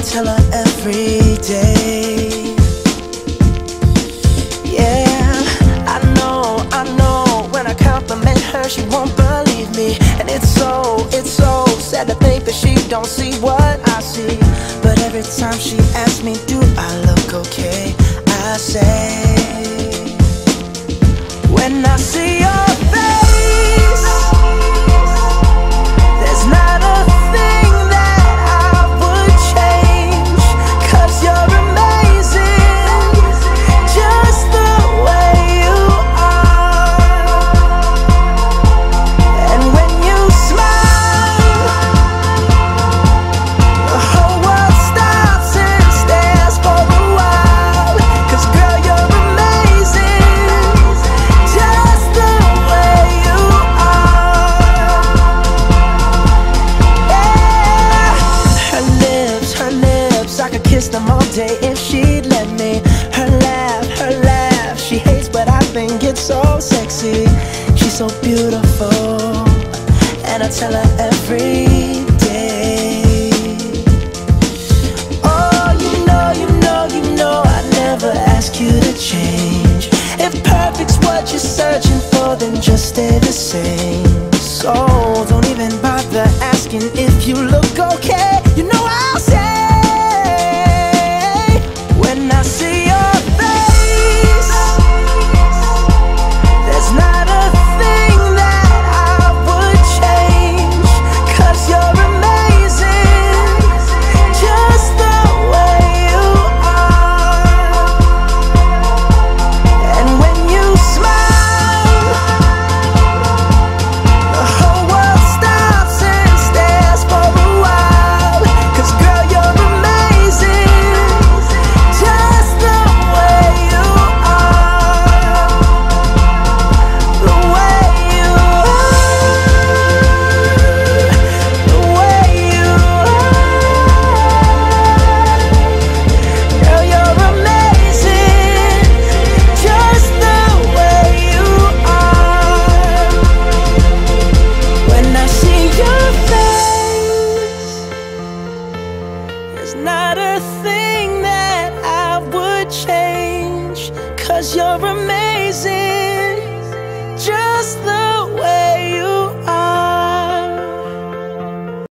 tell her every day. Yeah, I know, when I compliment her, she won't believe me. And it's so sad to think that she don't see what I see. But every time she asks me, do I look okay, I say, when I see your face, there's not a thing that I would change. 'Cause you're amazing, just the way you are. And when you smile, the whole world stops and stares for a while. 'Cause girl, you're amazing, just the way you are. Yeah. Her lips, I could kiss them all day if she'd let me. Her laugh, she hates but I think it's so sexy. She's so beautiful, and I tell her every day. Oh, you know I never ask you to change. If perfect's what you're searching for, then just stay the same. So don't even bother asking if you look okay. You know I'll say, when I see your face, there's not a thing that I would change. 'Cause you're amazing, just the way you are. And when you smile, the whole world stops and stares for a while. 'Cause girl, you're amazing, just the way you are. The way you are, the way you are. Girl, you're amazing, just the way you are. When I see your face, there's not a thing that I would change. 'Cause you're amazing.